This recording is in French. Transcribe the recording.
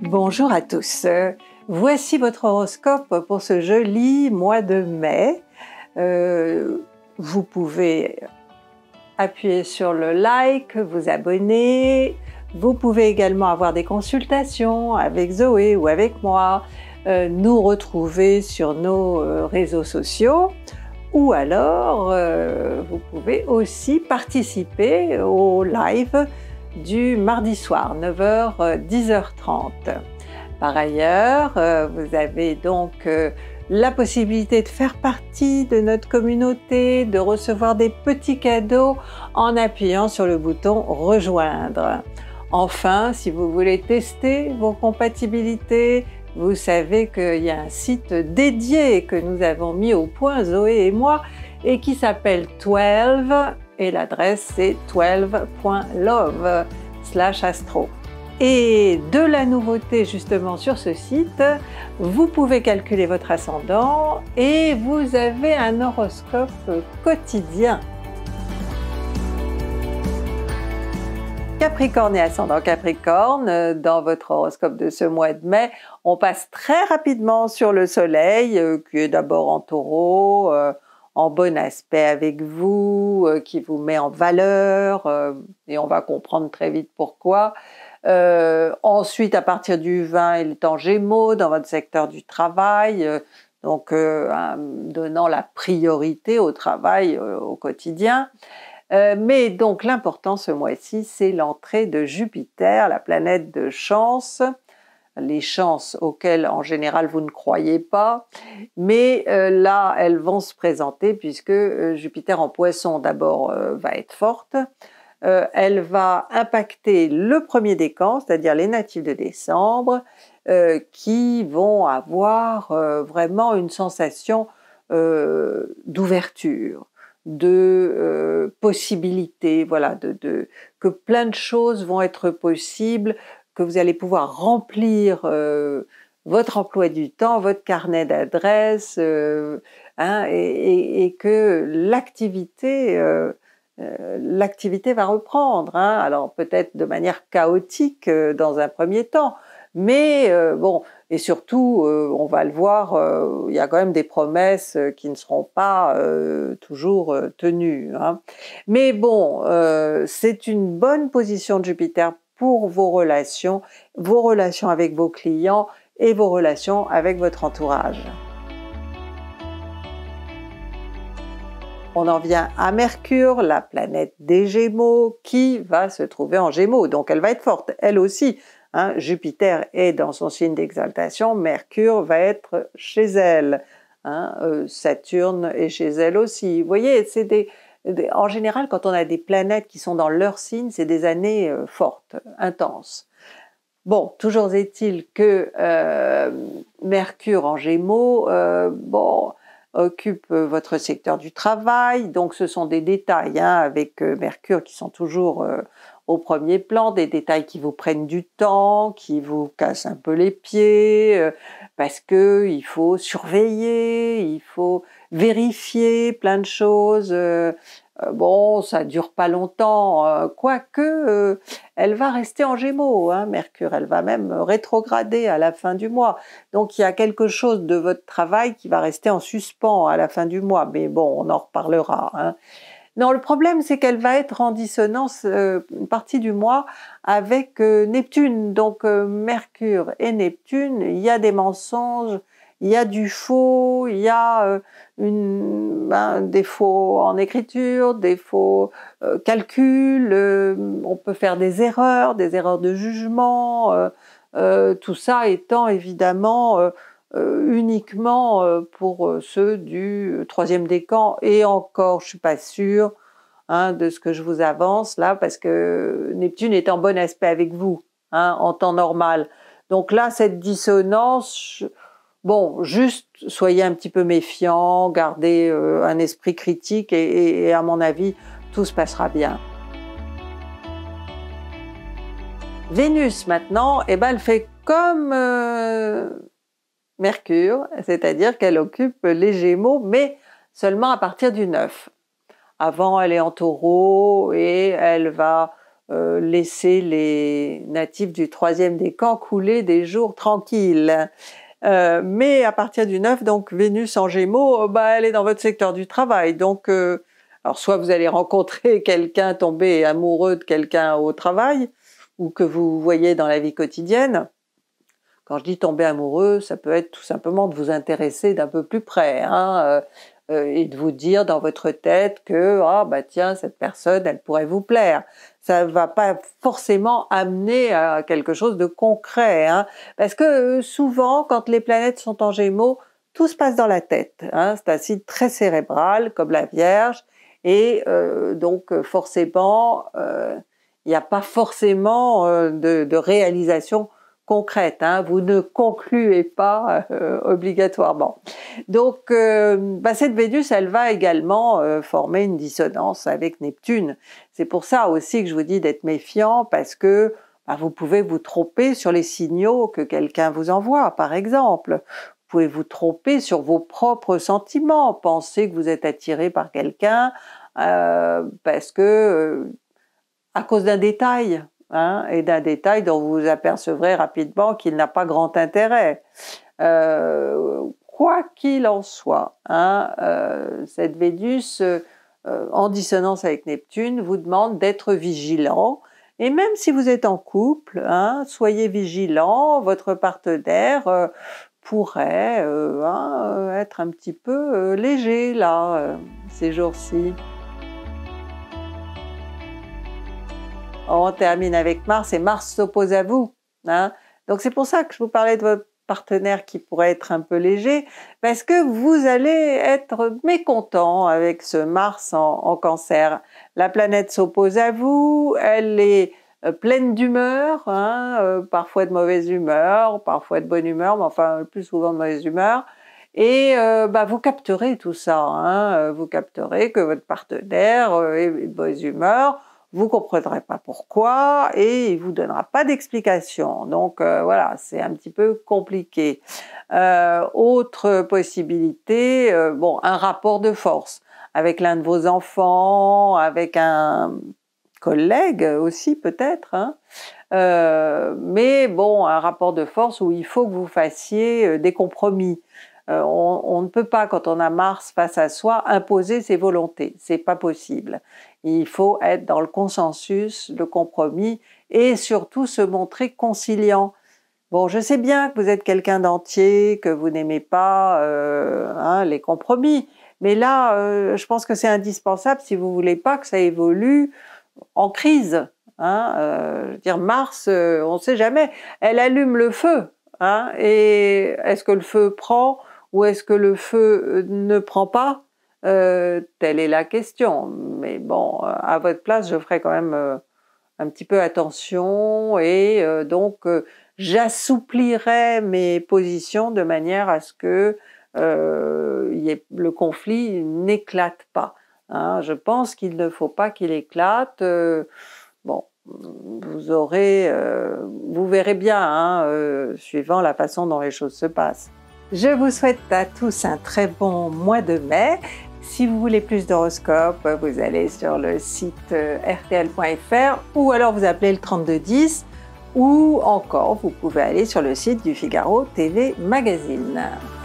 Bonjour à tous, voici votre horoscope pour ce joli mois de mai. Vous pouvez appuyer sur le like, vous abonner, vous pouvez également avoir des consultations avec Zoé ou avec moi, nous retrouver sur nos réseaux sociaux ou alors vous pouvez aussi participer au live du mardi soir, 9h, 10h30. Par ailleurs, vous avez donc la possibilité de faire partie de notre communauté, de recevoir des petits cadeaux en appuyant sur le bouton « Rejoindre ». Enfin, si vous voulez tester vos compatibilités, vous savez qu'il y a un site dédié que nous avons mis au point, Zoé et moi, et qui s'appelle 12, et l'adresse c'est 12.love/astro. Et de la nouveauté justement sur ce site, vous pouvez calculer votre ascendant et vous avez un horoscope quotidien. Capricorne et ascendant Capricorne, dans votre horoscope de ce mois de mai, on passe très rapidement sur le soleil, qui est d'abord en taureau, en bon aspect avec vous, qui vous met en valeur, et on va comprendre très vite pourquoi. Ensuite, à partir du 20, il est en Gémeaux, dans votre secteur du travail, donc donnant la priorité au travail au quotidien. Mais donc l'important ce mois-ci, c'est l'entrée de Jupiter, la planète de chance, les chances auxquelles en général vous ne croyez pas, mais là elles vont se présenter puisque Jupiter en Poisson d'abord va être forte, elle va impacter le premier décan, c'est-à-dire les natifs de décembre, qui vont avoir vraiment une sensation d'ouverture, de possibilités, voilà, que plein de choses vont être possibles, que vous allez pouvoir remplir votre emploi du temps, votre carnet d'adresses, et que l'activité va reprendre, alors peut-être de manière chaotique dans un premier temps, mais bon, et surtout, on va le voir, il y a quand même des promesses qui ne seront pas toujours tenues. Mais bon, c'est une bonne position de Jupiter pour vos relations avec vos clients et vos relations avec votre entourage. On en vient à Mercure, la planète des Gémeaux, qui va se trouver en Gémeaux, donc elle va être forte, elle aussi. Jupiter est dans son signe d'exaltation, Mercure va être chez elle, Saturne est chez elle aussi. Vous voyez, en général, quand on a des planètes qui sont dans leur signe, c'est des années fortes, intenses. Bon, toujours est-il que Mercure en Gémeaux, occupe votre secteur du travail, donc ce sont des détails avec Mercure qui sont toujours au premier plan, des détails qui vous prennent du temps, qui vous cassent un peu les pieds, parce que il faut surveiller, il faut vérifier plein de choses. Bon, ça dure pas longtemps, quoique elle va rester en Gémeaux, Mercure, elle va même rétrograder à la fin du mois. Donc il y a quelque chose de votre travail qui va rester en suspens à la fin du mois, mais bon, on en reparlera. Non, le problème c'est qu'elle va être en dissonance une partie du mois avec Neptune, donc Mercure et Neptune, il y a des mensonges, il y a du faux, il y a des faux en écriture, des faux calculs, on peut faire des erreurs de jugement, tout ça étant évidemment uniquement pour ceux du troisième décan, et encore je suis pas sûre de ce que je vous avance là, parce que Neptune est en bon aspect avec vous en temps normal. Donc là, cette dissonance, bon, juste soyez un petit peu méfiants, gardez un esprit critique et à mon avis, tout se passera bien. Vénus maintenant, elle fait comme Mercure, c'est-à-dire qu'elle occupe les Gémeaux, mais seulement à partir du 9. Avant, elle est en Taureau et elle va laisser les natifs du 3e décan couler des jours tranquilles. Mais à partir du 9, donc Vénus en Gémeaux, elle est dans votre secteur du travail. Donc, alors soit vous allez rencontrer quelqu'un, tomber amoureux de quelqu'un au travail, ou que vous voyez dans la vie quotidienne. Quand je dis tomber amoureux, ça peut être tout simplement de vous intéresser d'un peu plus près, hein, et de vous dire dans votre tête que tiens, cette personne, elle pourrait vous plaire. Ça ne va pas forcément amener à quelque chose de concret, hein, parce que souvent, quand les planètes sont en Gémeaux, tout se passe dans la tête. Hein, c'est un signe très cérébral, comme la Vierge, et donc forcément, il n'y a pas forcément de réalisation concrète, hein, vous ne concluez pas obligatoirement. Donc cette Vénus, elle va également former une dissonance avec Neptune. C'est pour ça aussi que je vous dis d'être méfiant, parce que vous pouvez vous tromper sur les signaux que quelqu'un vous envoie, par exemple. Vous pouvez vous tromper sur vos propres sentiments, penser que vous êtes attiré par quelqu'un parce que à cause d'un détail. Hein, et d'un détail dont vous vous apercevrez rapidement qu'il n'a pas grand intérêt. Quoi qu'il en soit, hein, cette Vénus en dissonance avec Neptune vous demande d'être vigilant, et même si vous êtes en couple, hein, soyez vigilant, votre partenaire pourrait être un petit peu léger là, ces jours-ci. On termine avec Mars, et Mars s'oppose à vous. Hein. Donc c'est pour ça que je vous parlais de votre partenaire qui pourrait être un peu léger, parce que vous allez être mécontent avec ce Mars en Cancer. La planète s'oppose à vous, elle est pleine d'humeur, hein, parfois de mauvaise humeur, parfois de bonne humeur, mais enfin le plus souvent de mauvaise humeur. Et vous capterez tout ça, hein, vous capterez que votre partenaire est de mauvaise humeur. Vous ne comprendrez pas pourquoi et il ne vous donnera pas d'explication. Donc voilà, c'est un petit peu compliqué. Autre possibilité, un rapport de force avec l'un de vos enfants, avec un collègue aussi peut-être, hein. Mais bon, un rapport de force où il faut que vous fassiez des compromis. On ne peut pas, quand on a Mars face à soi, imposer ses volontés. C'est pas possible. Il faut être dans le consensus, le compromis, et surtout se montrer conciliant. Bon, je sais bien que vous êtes quelqu'un d'entier, que vous n'aimez pas les compromis, mais là, je pense que c'est indispensable si vous voulez pas que ça évolue en crise. Hein, je veux dire, Mars, on ne sait jamais, elle allume le feu. Hein, et est-ce que le feu prend ou est-ce que le feu ne prend pas? Telle est la question. Mais bon, à votre place, je ferai quand même un petit peu attention, et donc j'assouplirai mes positions de manière à ce que le conflit n'éclate pas. Hein, je pense qu'il ne faut pas qu'il éclate. Vous verrez bien, hein, suivant la façon dont les choses se passent. Je vous souhaite à tous un très bon mois de mai. Si vous voulez plus d'horoscopes, vous allez sur le site rtl.fr ou alors vous appelez le 3210, ou encore vous pouvez aller sur le site du Figaro TV Magazine.